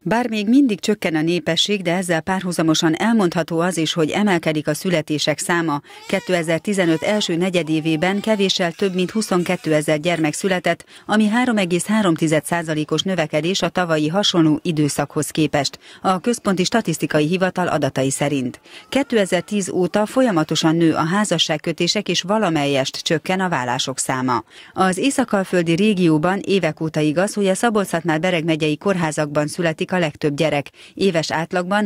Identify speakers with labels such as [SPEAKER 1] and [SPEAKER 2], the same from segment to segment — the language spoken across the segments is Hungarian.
[SPEAKER 1] Bár még mindig csökken a népesség, de ezzel párhuzamosan elmondható az is, hogy emelkedik a születések száma. 2015 első negyedévében kevéssel több mint 22 000 gyermek született, ami 3,3%-os növekedés a tavalyi hasonló időszakhoz képest, a Központi Statisztikai Hivatal adatai szerint. 2010 óta folyamatosan nő a házasságkötések és valamelyest csökken a vállások száma. Az észak-alföldi régióban évek óta igaz, hogy a Szabolcs-Szatmár-Bereg megyei kórházakban születik a legtöbb gyerek, éves átlagban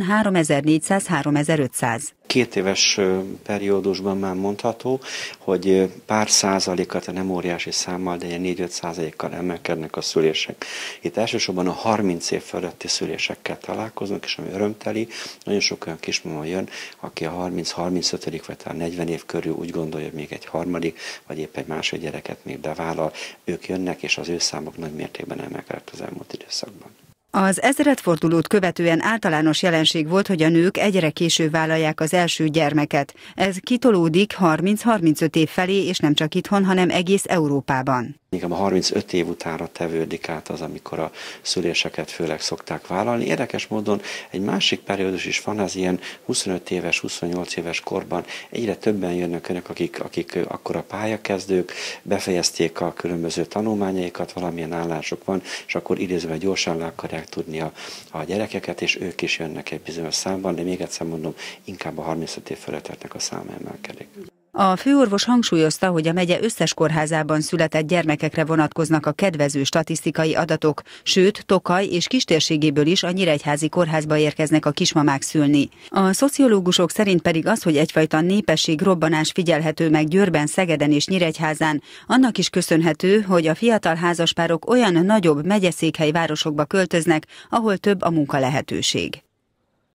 [SPEAKER 1] 3400-3500.
[SPEAKER 2] 2 éves periódusban már mondható, hogy pár százalékat, nem óriási számmal, de 4-5%-kal emelkednek a szülések. Itt elsősorban a 30 év fölötti szülésekkel találkozunk, és ami örömteli, nagyon sok olyan kismama jön, aki a 30-35. vagy talán 40 év körül úgy gondolja, hogy még egy harmadik, vagy épp egy második gyereket még bevállal. Ők jönnek, és az ő számok nagy mértékben emelkedett az elmúlt időszakban.
[SPEAKER 1] Az ezredfordulót követően általános jelenség volt, hogy a nők egyre később vállalják az első gyermeket. Ez kitolódik 30-35 év felé, és nem csak itthon, hanem egész Európában.
[SPEAKER 2] Inkább a 35 év utánra tevődik át az, amikor a szüléseket főleg szokták vállalni. Érdekes módon egy másik periódus is van, az ilyen 25 éves, 28 éves korban egyre többen jönnek önök, akik akkor a pályakezdők, befejezték a különböző tanulmányaikat, valamilyen állások van, és akkor idézőben gyorsan le akarják tudni a gyerekeket, és ők is jönnek egy bizonyos számban, de még egyszer mondom, inkább a 35 év fölötteknek a száma emelkedik.
[SPEAKER 1] A főorvos hangsúlyozta, hogy a megye összes kórházában született gyermekekre vonatkoznak a kedvező statisztikai adatok, sőt, Tokaj és kistérségéből is a Nyíregyházi kórházba érkeznek a kismamák szülni. A szociológusok szerint pedig az, hogy egyfajta népességrobbanás figyelhető meg Győrben, Szegeden és Nyíregyházán, annak is köszönhető, hogy a fiatal házaspárok olyan nagyobb megyeszékhely városokba költöznek, ahol több a munkalehetőség.